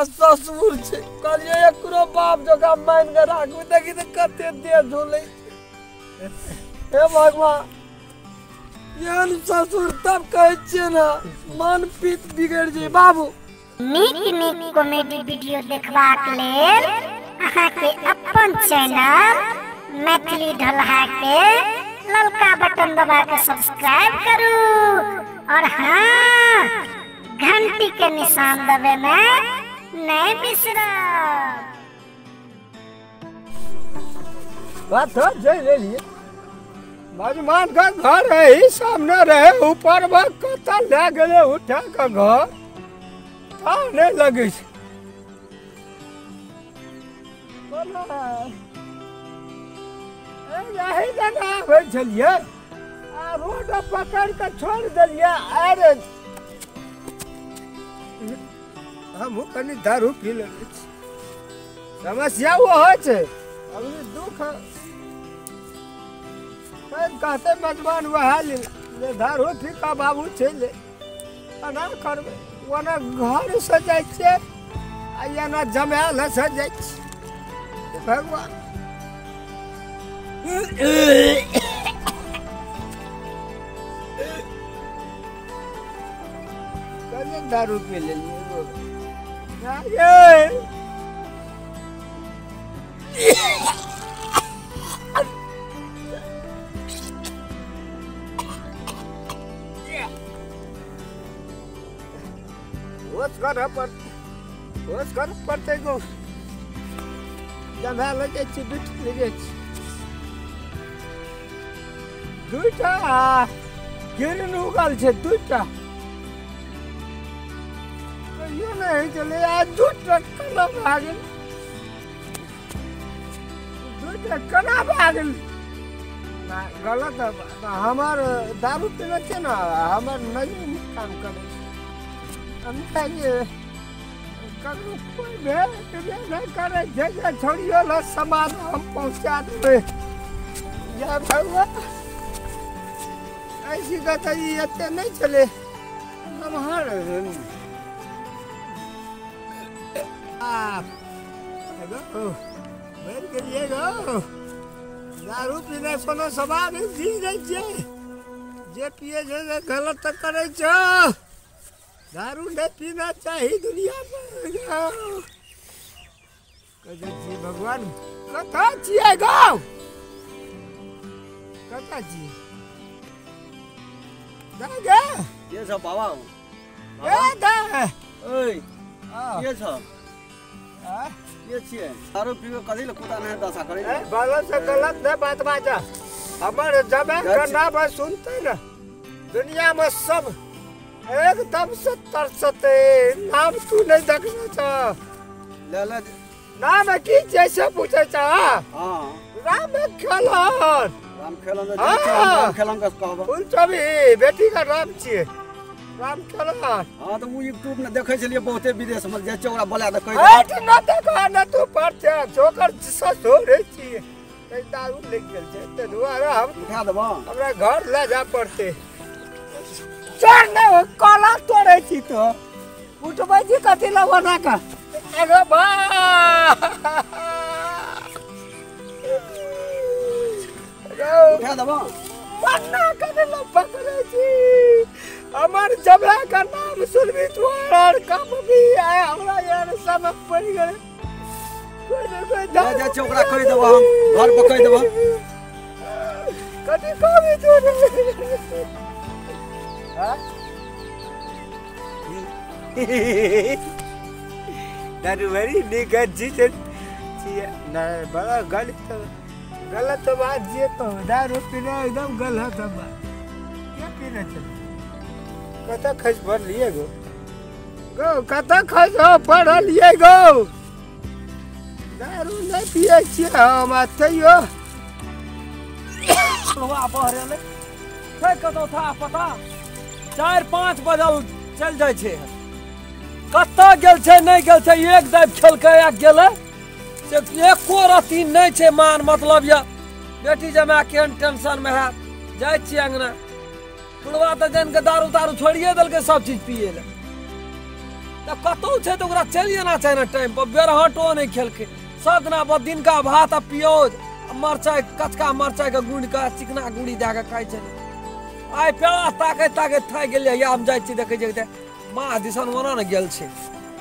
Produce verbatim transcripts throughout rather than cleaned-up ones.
ससुर छे कहलिए एकरो बाप जका मान के राखबे देखि त कते दे झोले हे भगवान यान ससुर तब कहै छियै ना मन पीत बिगड़ जे बाबू। नीक नीक कॉमेडी वीडियो देखबाक लेल अहाँ के अपन चैनल मैथिली ढलहा के ललका बटन दबा के सब्सक्राइब करू और हाँ घंटी के निशान दबाना नहीं बिसरब। बात हो जय ले लिए भगवान का घर है ही सामने रहे ऊपर में कता ले गेले उठा के घर था नहीं लगे यही जना आबै छलिए आ रोड पकड़ के छोड़ दिलिए। अरे हम कनी दारू पी ले समस्या वो है छे अभी दुख कहते मजबान वह ले दारू फीका बाबू छे ले ना करबे वना घर सजाय छे आ याना जमाल सजाय छे भगवान कने दारू पी ले ये वोस कर पर वोस कर पड़ते गो जमा लगे छी बिट लगे छी दुटा गिरन उगल छे दुटा यो नहीं चले आज दुटा कना भागल दुटा कना भागल ना गलत हमार दारू पीने छे ना हमार नहीं काम करे हम चाहिए करू कोई भेल नहीं करे जगह छोड़ियो ला सामान हम पहुंचा देबे या भगवान ऐसी बात ये इतने नहीं चले हम हर आप गो बैठ के लिए गो दारू पीने सोना सवाल जी नहीं जे जे पिए जे गलत तो करे छो दारू नहीं पीना चाहिए दुनिया में कदा जी भगवान कथा छिए गो कथा जी दादा ये छ बाबा ए दा ओइ आ ये छ आ ये छिए दारू पीबे कथि ले कुता नहीं दशा करे ए बाला से गलत नहीं बात बाजा हमर जबान का नाम सुनते ना दुनिया में सब एकदम से तरसते नाम तू नहीं देखना था ले ले नाम की जैसे पूछे था हां राम खेलन राम खेलन राम खेलन का कहबो उन छवि बेटी का नाम छिए राम खेलन। हां तो मु यूट्यूब में देखे छलिए बहुते विदेश में जे चौरा बोला दे कह हट न देखो न तू पढ़ते जोकर ससुर रे छिए कई दारू लेके गेल छे ते दुआरा हम उठा देबो हमरा घर ले जा पड़ते चढ़ ने कला तोड़े छी तो उठबै छी कथि ल बना का अरे बा उठा देबो बन्ना करे ल पकड़े छी हमर जबरा का नाम सुनबी तो और कब भी आए हमरा यार समझ पड़ गए कोई न कोई जा जा चौकड़ा कह देबो हम घर पर कह देबो कथि कहबी तू हां दारू भरी निकट जी ना बड़ा गलत गलत बात ये तो दारू पीना एकदम गलत बात क्या पीना चाहिए कता खस भर लिए गो गो कता खस भर लिए गो दारू नहीं पिए छिए हम आतैयो हवा बहरे ले छै कतो था पता चार पाँच बजल चल जाय छे कत्ता गेल छे नहीं गेल छे एक दाब खेलकै आ गेले से एको रती नहीं छे मान मतलब या बेटी जमा के टेंशन में है जाय छी अंगना पुलवा तो जन के दारू दारू छोड़िए दल के सब चीज पिए ले तो कतौ छे तो ओकरा चल जाना चाहिए ना टाइम पर बेरहटो नहीं खेलके सदना पर दिन का भात आ प्याज मरचाई कचका मरचाई के गुड़ के चिकना गुड़ी दे के खाई छे आइ पेड़ा ताके ताके थाक गेलियै या हम जाइ छी देखै छै माँ दिसन ओना ने गेल छै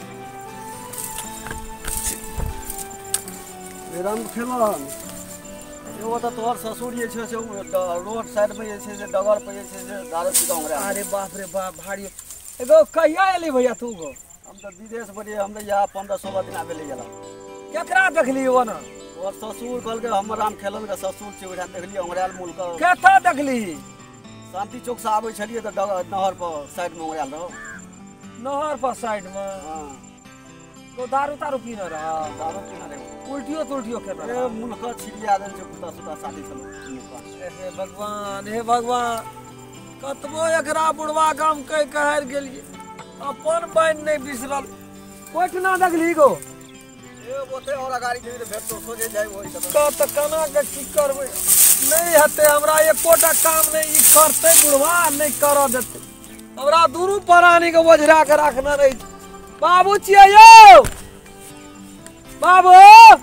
राम खेलन एगो तो तोहर ससुर जे छै से रोड साइड पे जे छै से डगर पे जे छै से दारू पीता हमरा अरे बाप रे बाप भारी एगो कहिया एली भैया तू गो हम तो विदेश बड़ी हम तो यहाँ पंद्रह सोलह दिन आबे ले गेला केकरा देखली ओना और ससुर कहल के हमर राम खेलन के ससुर छै ओठा देखलिए हमरा मुल का केथा देखली शांति चौक से आबै छलिए तो डगर नहर पर साइड में ओरा रहो नहर पर साइड में हां तो दारू तारू पीना रहा दारू पीना रे उल्टियो तुल्टियो के ए रहा मुल्का छिलिया देन छै कुत्ता सुता शादी चलो हे भगवान हे भगवान कतबो एकरा बुढ़वा काम कह कहर गेलिए अपन बहन नहीं बिसरल कोठना देखली गो ए बोते और गाड़ी जे भेट तो सोजे जाय ओइ तो त कना के की करबै नहीं हते हमरा एकोटा काम नहीं ई करते बुढ़वा नहीं कर देते हमरा दुनू प्राणी के वजरा के रखना रही बाबू छियै यौ बाबू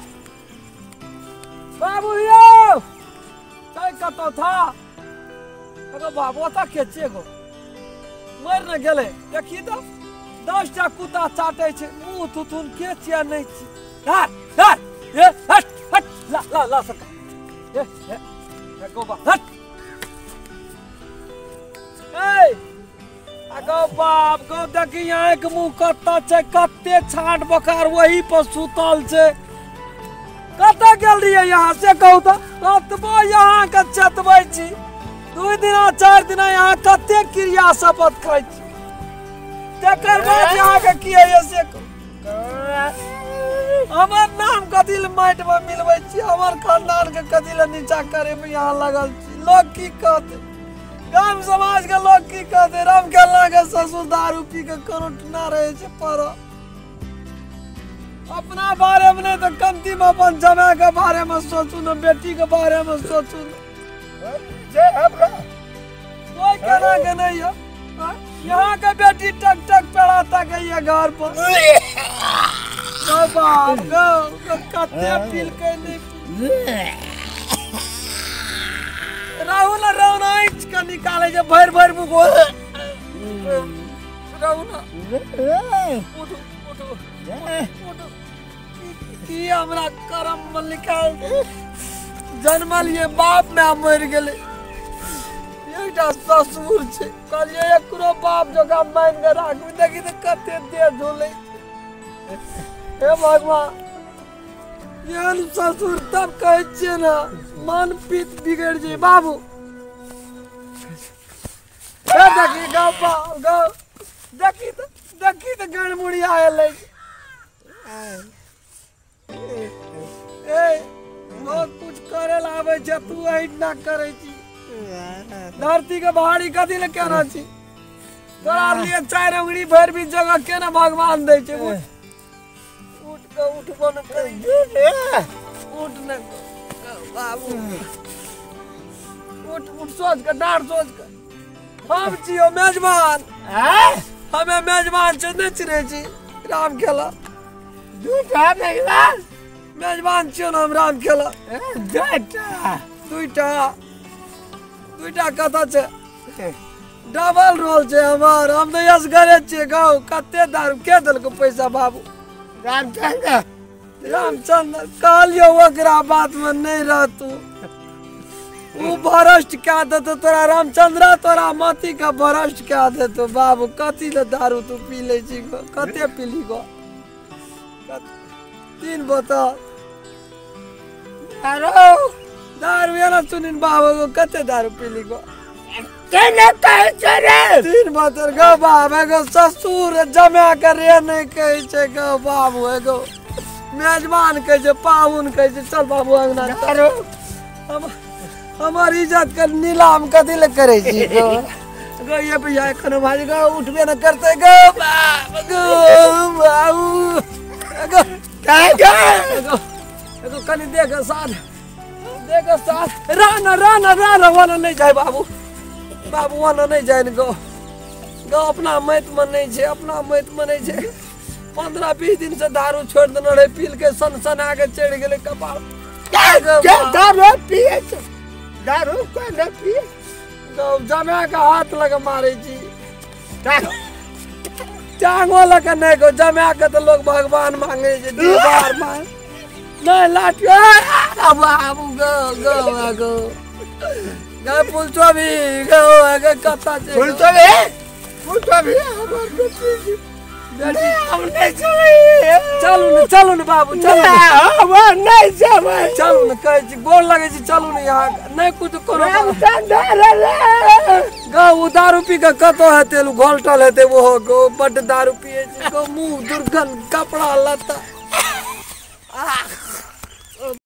बाबू यौ चाय कतो था एगो बाबू ता केचे गो मर न गेले देखी तो दस टा कुत्ता चाटे छै मुंह तुतुन के छिया नहीं छी हट हट ए हट हट ला ला ला सक ए ए गो बा हट ए अगो बाप गो देखी यहाँ के मुंह कत्ता छै कत्ते छाट बकार वही पर सुतल छै कत्ता गेल रहिए यहाँ से कहू तो कतबो यहाँ के चतबै छी दू दिना चार दिना यहाँ कत्ते क्रिया शपथ खाइ छी तेकर बाद यहाँ के की है से हमर नाम कथी ले माटि में मिलबै छी हमर खानदान के कथी ले नीचा करे में यहाँ लगल छी लोग की कहते गांव समाज के लोग की कहते राम खेलना के ससुर दारू पी के करोटना रहे छे पर अपना बारे में नहीं तो कमती में अपन जमाए के बारे में सोचू न बेटी के बारे में सोचू जे हमरा कोई कहना के नहीं है हाँ? यहाँ के बेटी टक टक पेड़ा तक है घर पर गो बाप गो गो कत्ते पील के नहीं राहुल राहुल आँच के निकाले जे भर भर मुँह राहुल उठो उठो उठो की हमरा करम में निकाल जन्मल ये बाप में मर गेले एकटा ससुर छै कहलिए एकरो बाप जगह मान के राखू देखी तो कते देह धोले हे भगवान एहन ससुर तब कहै छियै ना मन पीत बिगड़ जाए बाबू ए देखी गाँव पा गाँव देखी तो देखी तो गण मुड़िया एलै ए बहुत कुछ करे ला आवे छै तू अहिना करै छी धरती के भारी कथी ले केना छी तोरा लिए चार अंगुरी भर भी जगह केना भगवान दै छै उठ के उठ बन कर उठ न बाबू उठ उठ सोच के डार सोच के हम छियो मेजबान हमें मेजबान छै नहीं चिन्है छी राम खेला दूटा मेजबान मेजबान छियो ना हम राम खेला दूटा दुईटा दुईटा कथा छै डबल रोल छै हमर हम तो यस करे छियै गाँव कते दारू के देलको पैसा बाबू रामचंद्र रामचंद्र कहलियो ओकरा बात में नहीं रहतू उ भ्रष्ट क्या देतो तोरा रामचंद्र तोरा मती का भ्रष्ट क्या देतो बाबू कथी ले दारू तू पी ले छी गो कते पीली गो तीन बोतल दारू दारू ये ना सुनिन बाबू गो कते दारू पीली गो केने कहै छै रे तीन बोतल गो बाबू एगो ससुर जमा करे नहीं कहै छै गो बाबू एगो मेजबान कहै छै पाहुन कहै छै चल बाबू अंगना दारू हम हमार इज्जत के नीलाम कथी ले करे छी गो गो ये भैया एखन भाई गो उठबे न करते गो बाप गो बाबू गो काय गो एगो एगो कनी देख साथ देख साथ राना राना राना वाला नहीं जाए बाबू बाबू वाला नहीं जाए गो गो अपना मैत में नहीं छै अपना मैत में नहीं छै पंद्रह बीस दिन से दारू छोड़ देने रहे, पील के सन सन आके चढ़ गए कपाल। क्या दारू पिए तो दारू को न पिए जमा का हाथ लगा मारे जी, टांगो लगा नहीं को जमा के तो लोग भगवान मांगे जी, दीवार मार नहीं लाठी। अब अब गो गो गो गो पुलचो भी गो गो कत्ता से पुलचो भी पुलचो भी हमने चले चलू न चलू न बाबू चलू हम नहीं जावे चलू न कहे छी गोर लगे छी, चलू न यहाँ नहीं कुछ करो गो वो दारू पी के कतो हेते घोलटल हेते वो गो बड दारू पिए छी गो मुंह दुर्गंध कपड़ा लता।